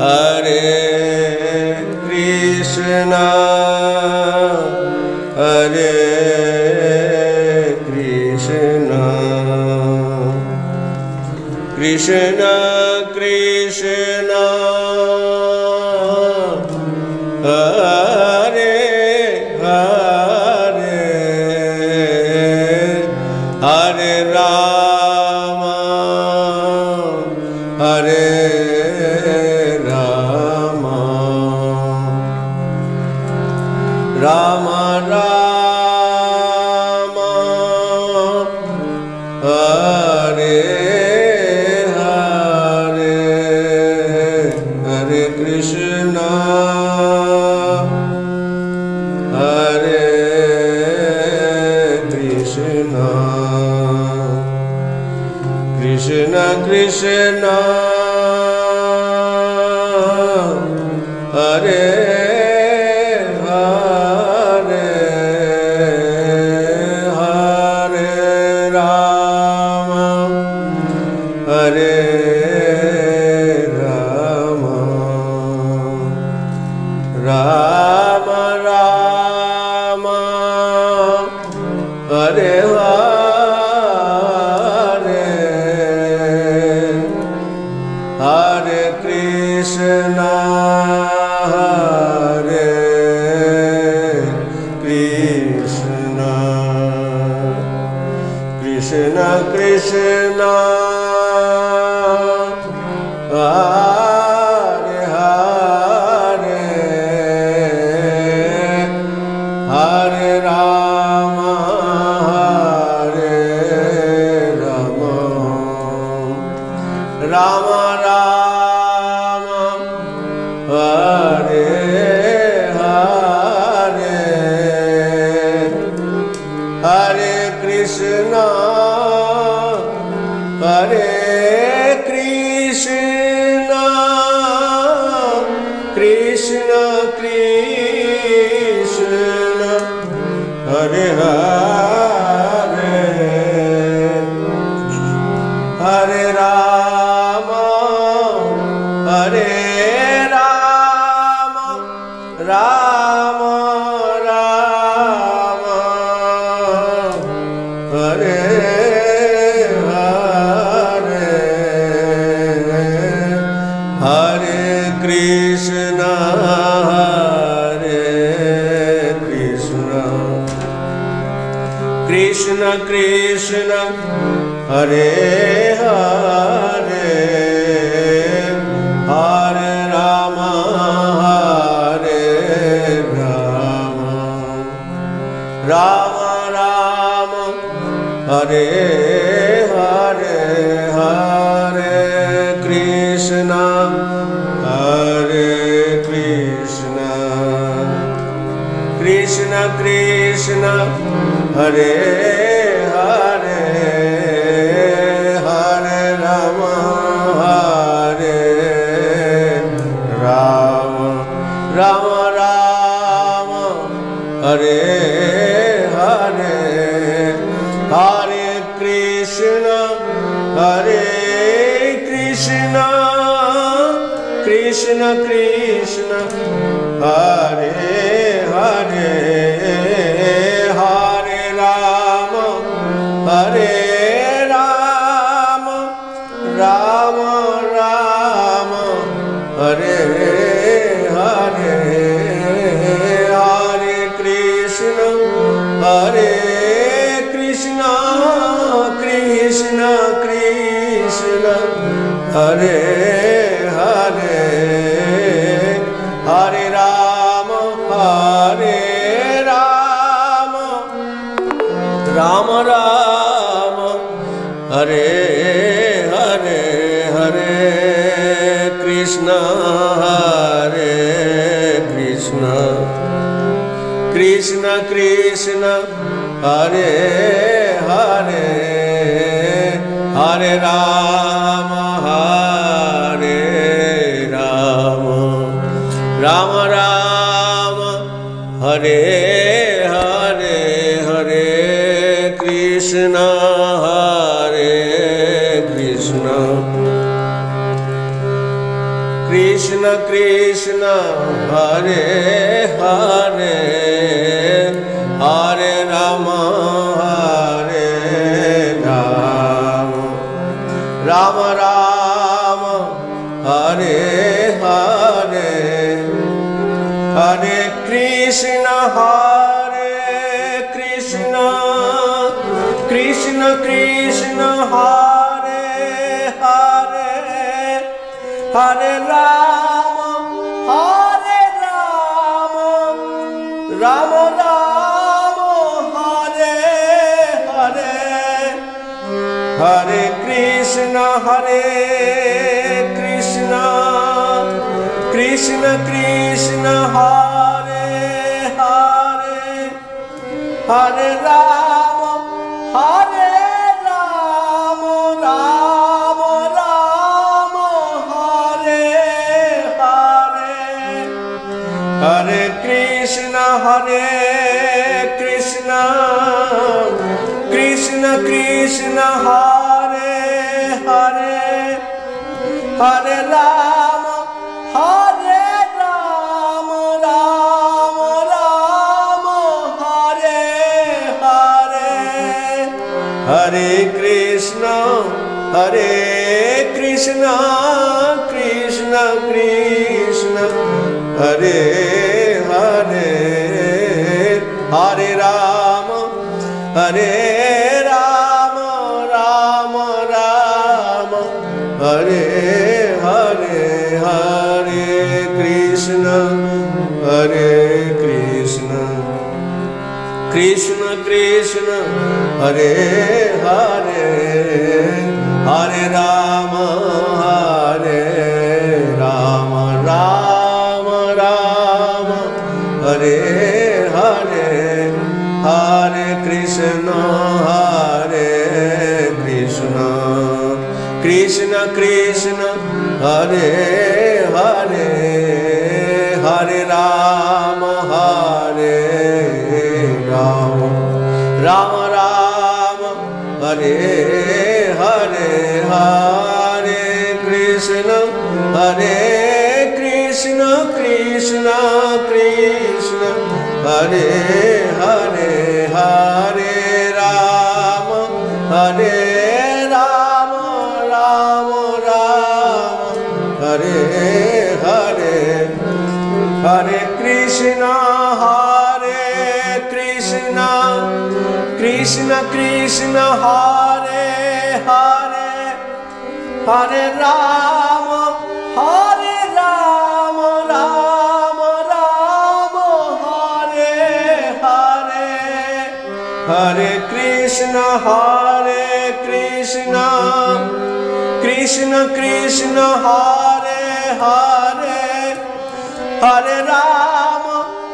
Hare Krishna Hare Krishna Krishna Krishna Hare Hare Hare Ram Hare Ram Ram Ram Hare Hare Hare Krishna Hare Krishna Krishna Krishna Hare Hare Hare Ram Hare Ram Ram Ram Hare Hare Hare Krishna Hare Krishna Krishna Krishna Hare Hare Hare Ram Hare Ram Ram Ram Hare Hare Hare Krishna Hare Krishna Krishna Krishna Hare Hare Hare Ram Hare Ram Ram Ram Hare Hare Hare Krishna Hare Krishna Krishna Krishna Hare Hare Hare Ram Hare Ram Ram Ram Hare Hare Hare Krishna Krishna Krishna Hare Hare Hare Ram Hare Ram Ram Ram Hare Hare Hare Krishna Krishna Krishna Hare Hare Hare Ram Ram Ram Hare Hare Hare Krishna Krishna Krishna Hare Hare Hare Ram Ram Ram Hare Hare Hare Krishna Krishna Krishna Hare Hare Hare Ram Ram Ram Hare Hare Hare Krishna Krishna Krishna Hare Hare Hare Ram Ram Ram Hare Hare Hare Krishna Krishna Krishna Hare Hare Hare Ram Ram Ram Hare Hare Hare Krishna Krishna Krishna Hare Hare Hare Ram Ram Ram Hare Hare Hare Krishna Krishna Krishna Hare Hare Hare Ram Ram Ram Hare Hare Hare Krishna Krishna Krishna Hare Hare Hare Ram Ram Ram Hare Hare Hare Krishna Krishna Krishna Hare Hare Hare Ram Ram Ram Hare Hare Hare Krishna Krishna Krishna Hare Hare Hare Ram Ram Ram Hare Hare Hare Krishna Krishna Hare Hare Hare Ram Ram Hare Hare Hare Krishna Krishna Hare Hare Hare Ram Ram Hare Hare Hare Krishna Krishna Hare Hare Hare Ram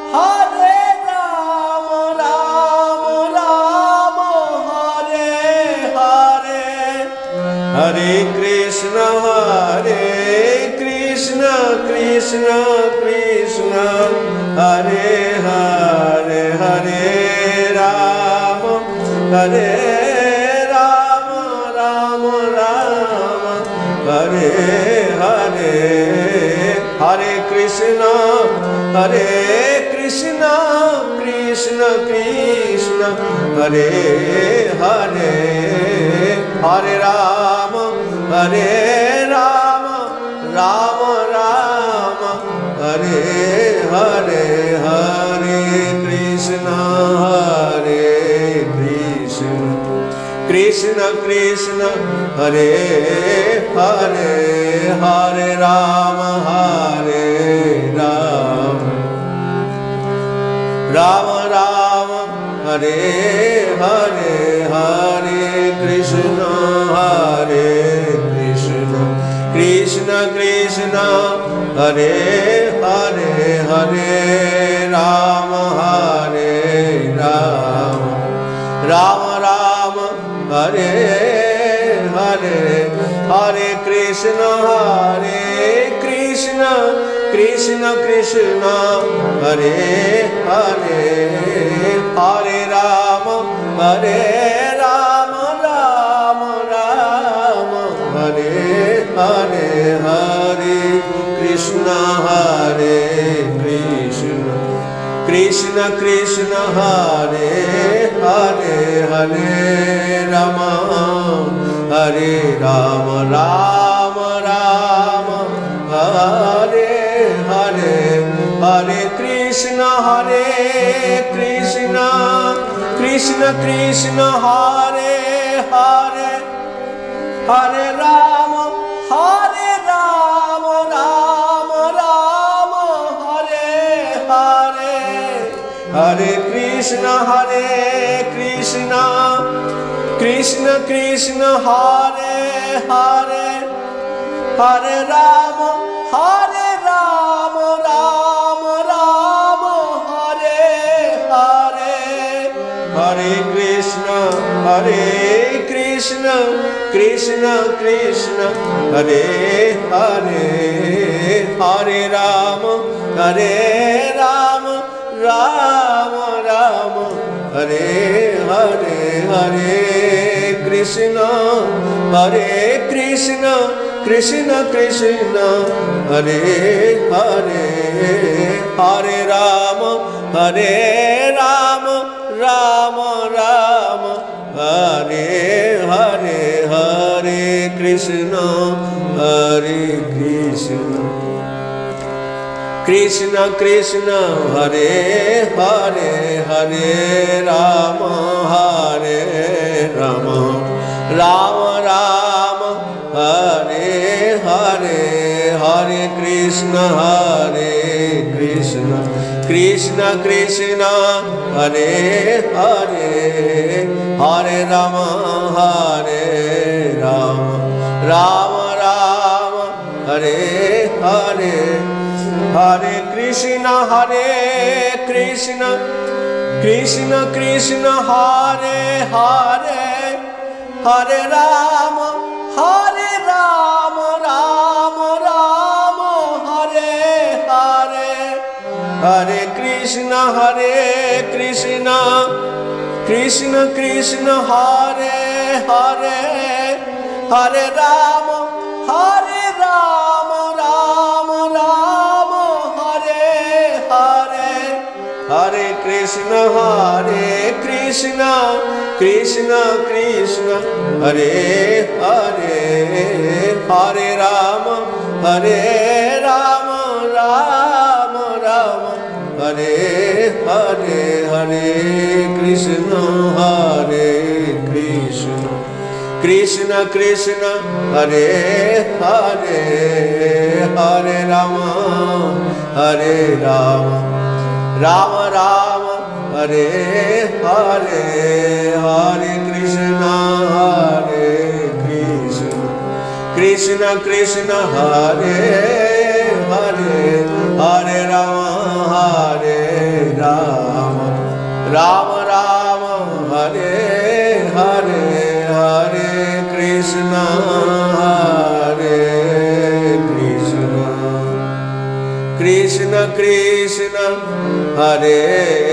Hare Hare Hare Krishna Krishna Hare Hare Hare Ram Ram Hare Hare Hare Krishna Krishna Hare Hare Hare Ram Ram Hare Hare Hare Krishna Krishna Hare Hare Hare Ram Ram Hare Hare Hare Krishna Krishna Hare Hare Hare Ram Ram Hare Hare Hare Krishna Krishna Hare Hare Hare Ram Ram Hare Hare Hare Krishna Hare Krishna Krishna Krishna Hare Hare Hare Ram Hare Ram Ram Ram Hare Hare Hare Krishna Krishna Krishna Krishna Hare Hare Hare Ram Ram Ram Hare Hare Hare Krishna Krishna Krishna Krishna Hare Hare Hare Ram Ram Ram Hare Hare Hare Krishna Krishna Krishna Hare Hare Hare Ram Ram Ram Hare Hare Hare Krishna Krishna Krishna Hare Hare Hare Ram Ram Ram Hare Hare Hare Krishna Krishna Krishna Hare Hare Hare Ram Ram Ram Hare Hare Hare Krishna Krishna Krishna Hare Hare Hare Ram Ram Hare Hare Hare Krishna Krishna Krishna Hare Hare Hare Ram Ram Ram Hare Hare Hare Krishna Krishna Krishna Hare Hare Hare Ram Ram Ram Hare Hare Hare Krishna Krishna Krishna Hare Hare Hare Ram Ram Hare Hare Hare Krishna Krishna Krishna Hare Hare Hare Ram Ram Hare Hare Hare Krishna Krishna Krishna Hare Hare Hare Ram Hare Hare Hare Krishna Krishna Krishna Hare